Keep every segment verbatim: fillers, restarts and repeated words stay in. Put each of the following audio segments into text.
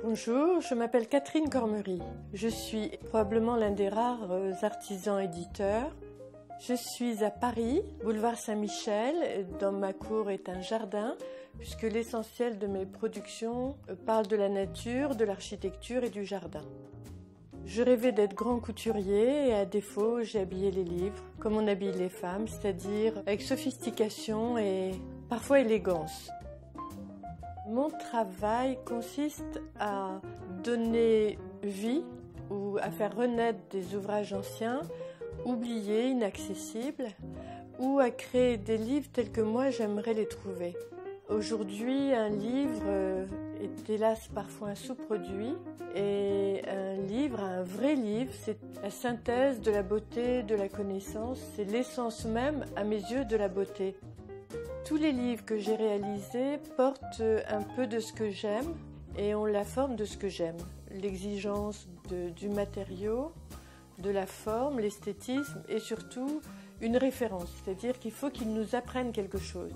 Bonjour, je m'appelle Catherine Cormery. Je suis probablement l'un des rares artisans éditeurs. Je suis à Paris, boulevard Saint-Michel. Dans ma cour est un jardin, puisque l'essentiel de mes productions parle de la nature, de l'architecture et du jardin. Je rêvais d'être grand couturier et à défaut, j'ai habillé les livres comme on habille les femmes, c'est-à-dire avec sophistication et parfois élégance. Mon travail consiste à donner vie ou à faire renaître des ouvrages anciens, oubliés, inaccessibles, ou à créer des livres tels que moi j'aimerais les trouver. Aujourd'hui, un livre est hélas parfois un sous-produit et un livre, un vrai livre, c'est la synthèse de la beauté, de la connaissance, c'est l'essence même, à mes yeux, de la beauté. Tous les livres que j'ai réalisés portent un peu de ce que j'aime et ont la forme de ce que j'aime. L'exigence du matériau, de la forme, l'esthétisme et surtout une référence, c'est-à-dire qu'il faut qu'ils nous apprennent quelque chose.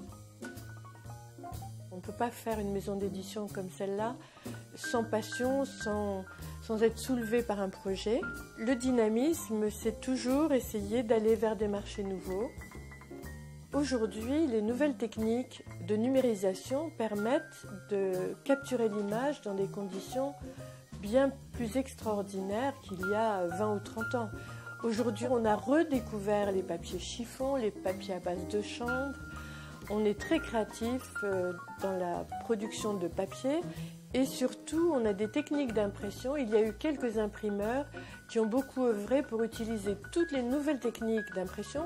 On ne peut pas faire une maison d'édition comme celle-là sans passion, sans, sans être soulevé par un projet. Le dynamisme, c'est toujours essayer d'aller vers des marchés nouveaux. Aujourd'hui, les nouvelles techniques de numérisation permettent de capturer l'image dans des conditions bien plus extraordinaires qu'il y a vingt ou trente ans. Aujourd'hui, on a redécouvert les papiers chiffons, les papiers à base de chanvre. On est très créatif dans la production de papier et surtout, on a des techniques d'impression. Il y a eu quelques imprimeurs qui ont beaucoup œuvré pour utiliser toutes les nouvelles techniques d'impression.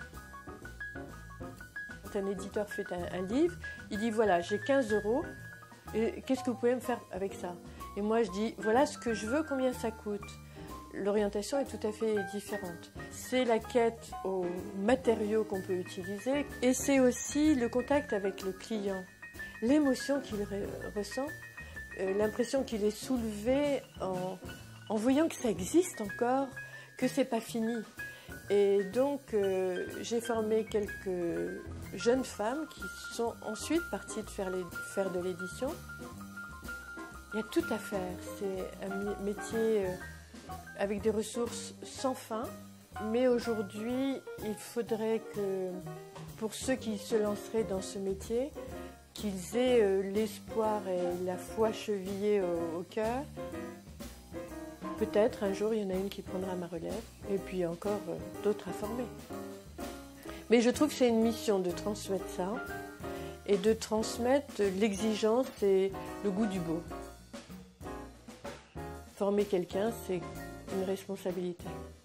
Un éditeur fait un, un livre, il dit voilà, j'ai quinze euros, et qu'est-ce que vous pouvez me faire avec ça? Et moi je dis voilà ce que je veux, combien ça coûte? L'orientation est tout à fait différente. C'est la quête aux matériaux qu'on peut utiliser et c'est aussi le contact avec le client, l'émotion qu'il re ressent, euh, l'impression qu'il est soulevé en, en voyant que ça existe encore, que c'est pas fini. Et donc, euh, j'ai formé quelques jeunes femmes qui sont ensuite parties de faire, les, faire de l'édition. Il y a tout à faire. C'est un métier euh, avec des ressources sans fin. Mais aujourd'hui, il faudrait que, pour ceux qui se lanceraient dans ce métier, qu'ils aient euh, l'espoir et la foi chevillée au, au cœur. Peut-être un jour, il y en a une qui prendra ma relève, et puis encore euh, d'autres à former. Mais je trouve que c'est une mission de transmettre ça, et de transmettre l'exigence et le goût du beau. Former quelqu'un, c'est une responsabilité.